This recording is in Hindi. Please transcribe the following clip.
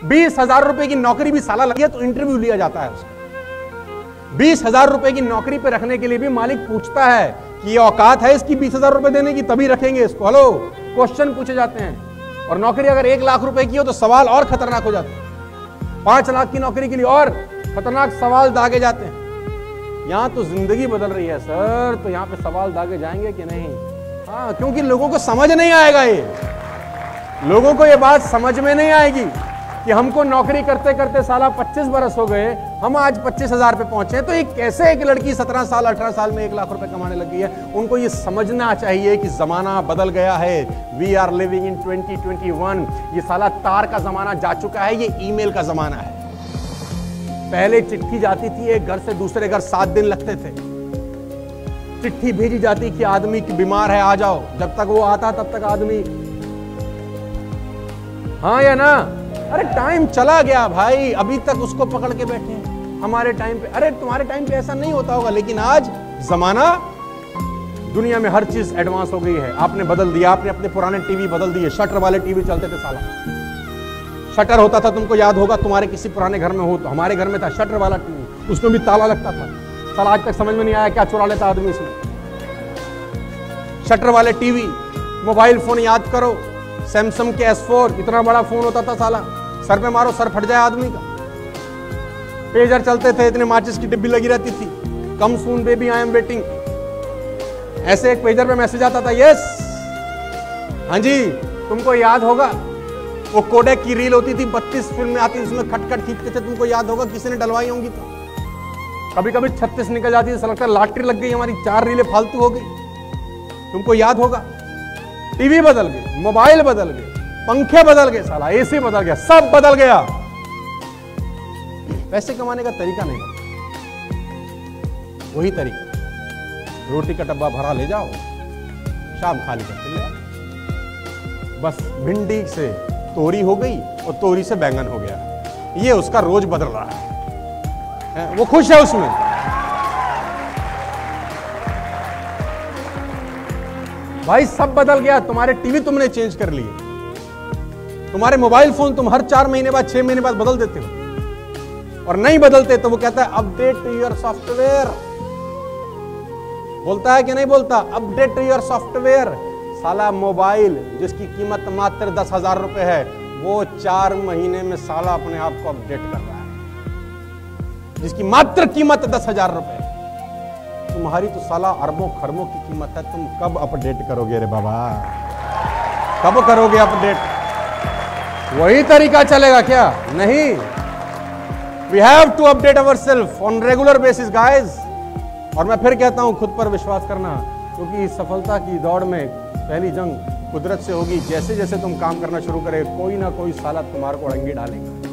20,000 रुपए की नौकरी भी साला लगी है तो इंटरव्यू लिया जाता है उसका। 20,000 रुपए की नौकरी पे रखने के लिए भी मालिक पूछता है कि ये औकात है इसकी 20,000 रुपए देने की, तभी रखेंगे इसको। हेलो, क्वेश्चन पूछे जाते हैं। और नौकरी अगर 1 लाख रुपए की हो तो सवाल और खतरनाक हो जाते हैं। 5 लाख की नौकरी के लिए और खतरनाक सवाल दागे जाते हैं। यहां तो जिंदगी बदल रही है सर, तो यहां पे सवाल दागे जाएंगे कि नहीं? हाँ, क्योंकि लोगों को समझ नहीं आएगा, ये लोगों को ये बात समझ में नहीं आएगी कि हमको नौकरी करते करते साला 25 बरस हो गए, हम आज 25,000 पे पहुंचे, तो ये कैसे एक लड़की 17 साल 18 साल में 1 लाख रुपए कमाने लगी है। उनको ये समझना चाहिए कि जमाना बदल गया है। We are living in 2021। ये साला तार का जमाना जा चुका है, ये ईमेल का जमाना है। पहले चिट्ठी जाती थी एक घर से दूसरे घर, 7 दिन लगते थे। चिट्ठी भेजी जाती कि आदमी की बीमार है, आ जाओ। जब तक वो आता तब तक आदमी, हाँ या ना? अरे टाइम चला गया भाई, अभी तक उसको पकड़ के बैठे हैं। हमारे टाइम पे, अरे तुम्हारे टाइम पे ऐसा नहीं होता होगा, लेकिन आज जमाना, दुनिया में हर चीज एडवांस हो गई है। आपने बदल दिया, आपने अपने पुराने टीवी बदल दिए। शटर वाले टीवी चलते थे साला, शटर होता था, तुमको याद होगा, तुम्हारे किसी पुराने घर में हो तो। हमारे घर में था शटर वाला टीवी, उसमें भी ताला लगता था। साला आज तक समझ में नहीं आया क्या चुरा लेता आदमी इसमें। शटर वाले टीवी, मोबाइल फोन याद करो, सैमसंग के S4, इतना बड़ा फोन होता था साला, सर पे मारो सर फट जाए आदमी का। पेजर चलते थे, इतने माचिस की डिब्बी लगी रहती थी, come soon baby I am waiting, ऐसे एक पेजर पे मैसेज आता था, यस हाँ जी। तुमको याद होगा वो कोडेक की रील होती थी, 32 फिल्में आती थी, उसमें खटखट खींचते थे, तुमको याद होगा, किसी ने डलवाई होंगी तो। कभी कभी 36 निकल जाती थी, लगता लॉटरी लग गई हमारी, 4 रीलें फालतू हो गई, तुमको याद होगा। टीवी बदल गए, मोबाइल बदल गए, पंखे बदल गए, साला एसी बदल गया, सब बदल गया। पैसे कमाने का तरीका नहीं बदला, वही तरीका, रोटी का डब्बा भरा ले जाओ, शाम खाली करके ले आओ। बस भिंडी से तोरी हो गई और तोरी से बैंगन हो गया, ये उसका रोज बदल रहा है, वो खुश है उसमें। भाई सब बदल गया, तुम्हारे टीवी तुमने चेंज कर लिए, तुम्हारे मोबाइल फोन तुम हर 4 महीने बाद 6 महीने बाद बदल देते हो, और नहीं बदलते तो वो कहता है अपडेट योर सॉफ्टवेयर, बोलता है कि नहीं बोलता, अपडेट योर सॉफ्टवेयर। साला मोबाइल जिसकी कीमत मात्र 10,000 रुपए है, वो 4 महीने में साला अपने आप को अपडेट कर रहा है, जिसकी मात्र कीमत 10,000 रुपए। तुम्हारी तो साला अरबों खरबों की कीमत है, तुम कब अपडेट करोगे रे बाबा, कब करोगे अपडेट? वही तरीका चलेगा क्या? नहीं, we have to update ourselves on regular basis guys. और मैं फिर कहता हूं, खुद पर विश्वास करना, क्योंकि सफलता की दौड़ में पहली जंग कुदरत से होगी। जैसे जैसे तुम काम करना शुरू करे, कोई ना कोई साला तुम्हारे को अड़ंगी डालेगा।